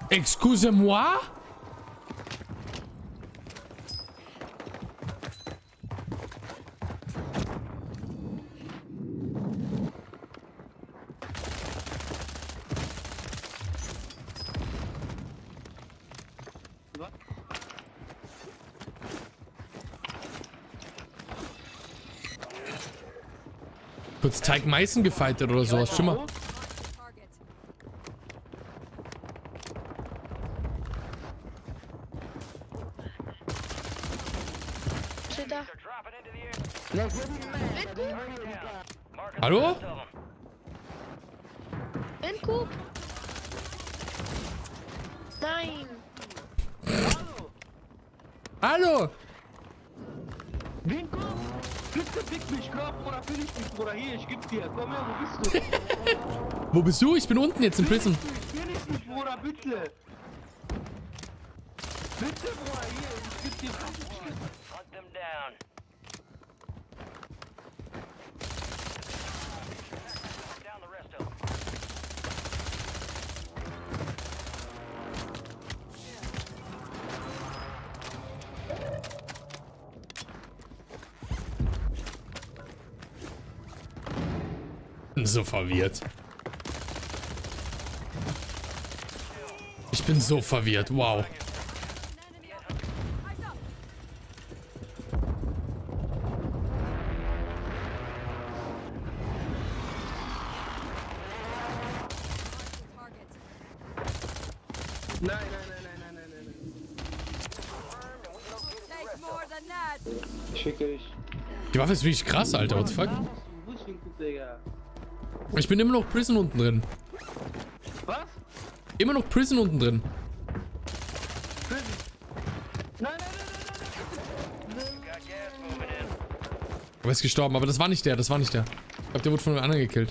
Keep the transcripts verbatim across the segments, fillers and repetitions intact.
Excusez-moi? Kurz Teig Meißen gefightet oder sowas. Schimmer. Hallo? Endkup? Nein. Hallo? Winko? Bitte fick mich, Grab, oder will ich nicht, Bruder? Hier, ich geb dir. Komm her, wo bist du? Wo bist du? Ich bin unten jetzt im Prison. Ich will ich nicht, Bruder, bitte. Bitte, Bruder, hier, ich geb dir fünfzig Stück. Hunt them down. Down the rest of them. Bin so verwirrt. Ich bin so verwirrt. Wow. Nein, nein, nein, nein, nein, nein, nein. Ich schicke dich. Die Waffe ist wirklich krass, Alter. What the fuck? Wo ist Winko, Digga? Ich bin immer noch Prison unten drin. Was? Immer noch Prison unten drin. Nein, nein, nein, nein, nein, Got gas moving in. Aber ist gestorben. Aber das war nicht der. Das war nicht der. Ich glaube, der wurde von einem anderen gekillt.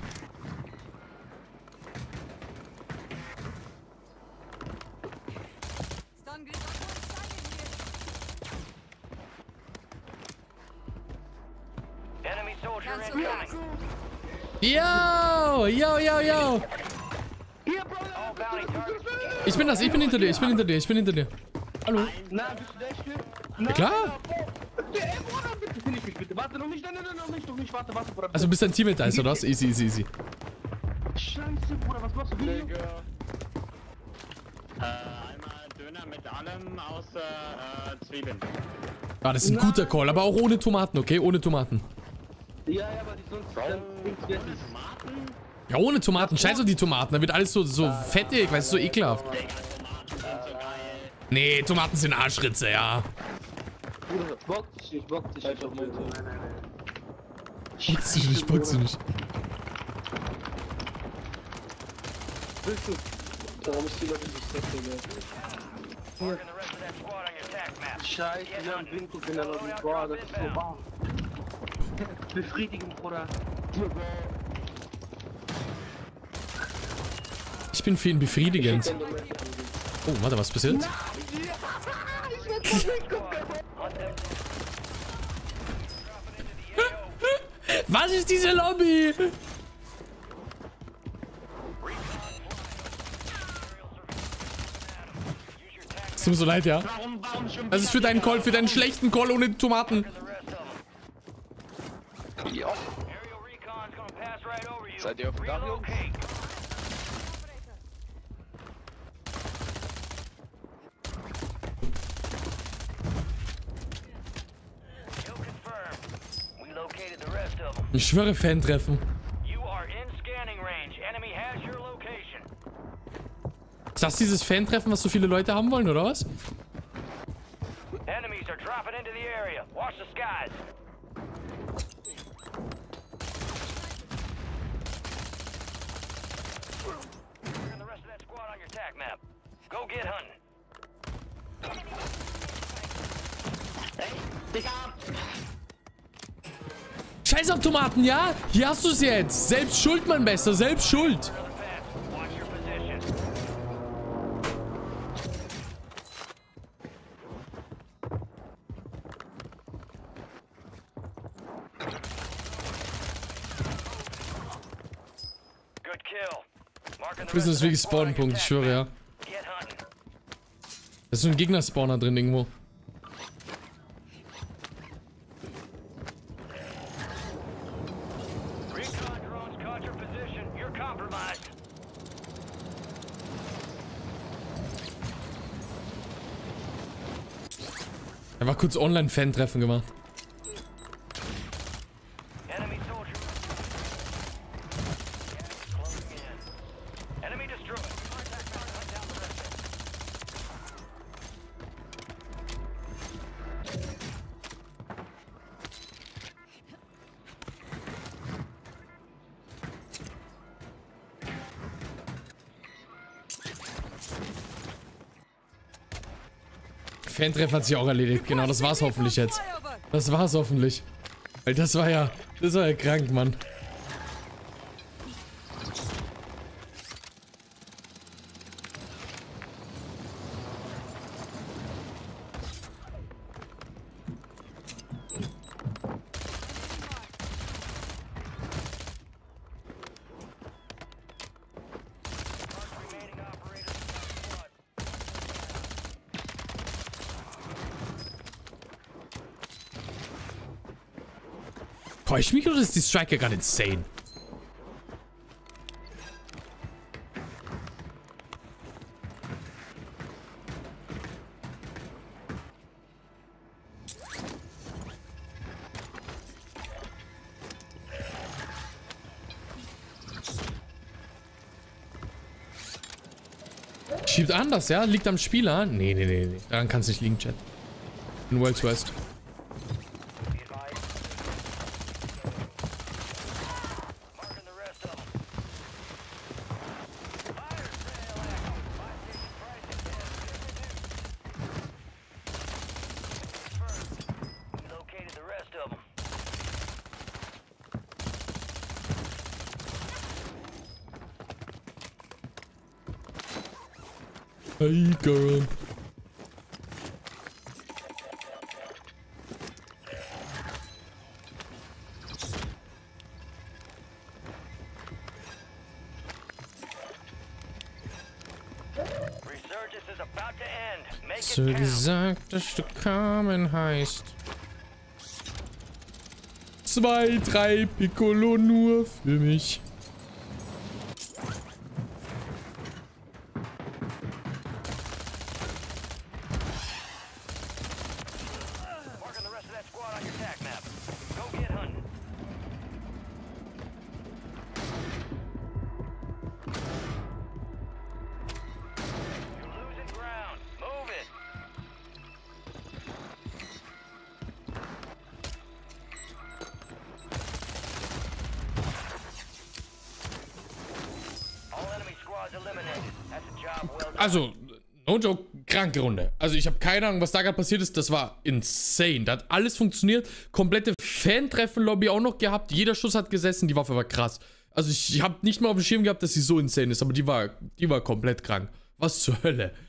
Enemy soldier incoming. Yo! Yo, yo, yo! Hier, Bruder! All bounty targets. Ich bin das. Ich bin hinter dir. Ich bin hinter dir. Ich bin hinter dir. Hallo? Nein, bist du der Stück? Ja, klar. Ey, Bruder, bitte, finde ich mich, bitte. Warte, noch nicht, nein, nein, nein, noch nicht, noch nicht, warte, warte, Bruder. Also, du bist ein Teammate, also das? Easy, easy, easy. Scheiße, Bruder, was machst du? Video? Äh, einmal Döner mit allem außer äh, Zwiebeln. Ah, das ist ein guter Call, aber auch ohne Tomaten, okay? Ohne Tomaten. Ja, ja, aber die sonst dann nichts wird. Tomaten? Ja, ohne Tomaten. Scheiß auf die Tomaten. Da wird alles so, so fettig, weißt du, so ekelhaft. Digga, Tomaten sind so geil. Nee, Tomaten sind Arschritze, ja. Bruder, bock dich nicht, bock dich nicht. Nein, nein, nein. Box dich nicht, box dich nicht. Willst du? Warum ist die Leute so set, Digga? Marking the rest of that squad on your attack map. Scheiße, wir haben Winko in der Lobby. Boah, das ist so warm. Befriedigend, Bruder. Ich bin für ihn befriedigend. Oh, warte, was passiert? Was ist diese Lobby? Es tut mir so leid, ja. Warum, warum schon Das ist für deinen Call, für deinen schlechten Call ohne Tomaten. Aerial recon's gonna pass right over you. Seid ihr auf dem Dach, Jungs? Relocate. Kill confirmed. We located the rest of them. Ich schwöre, Fan-Treffen. You are in scanning range. Enemy has your location. Ist das dieses Fan-Treffen, was so viele Leute haben wollen, oder was? Enemies are dropping into the area. Watch the skies. Marking the rest of that squad on your attack map. Go get hunting. Scheiß auf Tomaten, ja? Hier hast du es jetzt. Selbst schuld, mein Bester. Selbst schuld. Another pass. Watch your position. Good kill. Marking the Prison rest ist of wirklich that squad on your Spawnpunkt, ich attack schwöre, map. ja. Get hunting. Da ist so ein Gegnerspawner drin irgendwo. Recon drones caught your position. You're compromised. Er war kurz Online-Fan-Treffen gemacht. Enemy soldier. Gas closing in. Enemy destroyed. Contact target. Hunt down the rest of them. Fan-Treff hat sich auch erledigt. Genau, das war's hoffentlich jetzt. Das war's hoffentlich. Weil das war ja... Das war ja krank, Mann. Remaining operators in the squad. Täuscht mich oder ist die Striker gerade insane? Schiebt anders, ja? Liegt am Spieler? Nee, nee, nee, nee. Daran kann es nicht liegen, Chat. In World's West. Be advised. Marking the rest of them. Fire sale active. Buy station prices has been reduced. Confirmed. We located the rest of them. Hey, girl. Resurgence is about to end. Make So it count. gesagt, dass du Carmen heißt. Zwei, drei Piccolo nur für mich. Marking the rest of that squad on your attack map. Go get hunting. You're losing ground. Move it. All enemy squads eliminated. That's a job well done. Also, no joke, kranke Runde. Also ich habe keine Ahnung, was da gerade passiert ist. Das war insane. Da hat alles funktioniert. Komplette Fan-Treffen-Lobby auch noch gehabt. Jeder Schuss hat gesessen. Die Waffe war krass. Also ich habe nicht mal auf dem Schirm gehabt, dass sie so insane ist. Aber die war, die war komplett krank. Was zur Hölle?